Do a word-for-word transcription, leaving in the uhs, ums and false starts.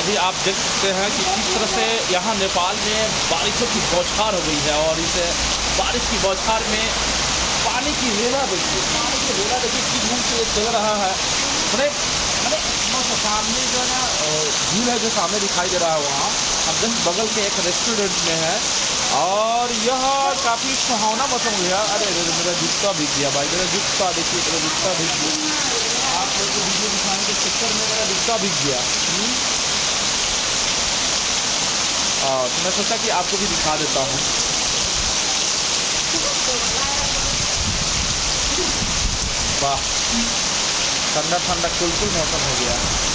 अभी आप देख सकते हैं कि किस तरह से यहाँ नेपाल में बारिशों की बौछार हो गई है और इस बारिश की बौछार में पानी की रेला देखिए, पानी की रेला देखिए किस ढंग से चल रहा है। मैंने मैंने सामने जो है ना झील है जो सामने दिखाई दे रहा है, वहाँ हम जस्ट बगल के एक रेस्टोरेंट में है और यह काफ़ी सुहावना मौसम हो गया। अरे अरे मेरा जूता भीग गया भाई, मेरा जूता देखिए, मेरा जूता भीग गया। आप लोग को वीडियो दिखाने के चक्कर में मेरा जूता भीग गया। और तो मैं सोचा कि आपको भी दिखा देता हूँ। वाह, ठंडा ठंडा कुल कुल मौसम हो गया।